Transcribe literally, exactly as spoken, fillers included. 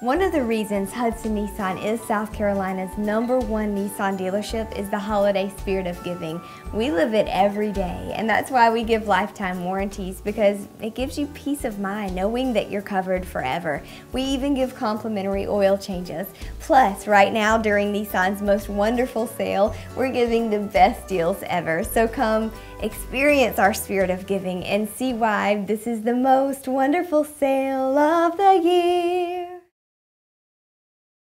One of the reasons Hudson Nissan is South Carolina's number one Nissan dealership is the holiday spirit of giving. We live it every day, and that's why we give lifetime warranties, because it gives you peace of mind knowing that you're covered forever. We even give complimentary oil changes. Plus, right now during Nissan's most wonderful sale, we're giving the best deals ever. So come experience our spirit of giving and see why this is the most wonderful sale of the year.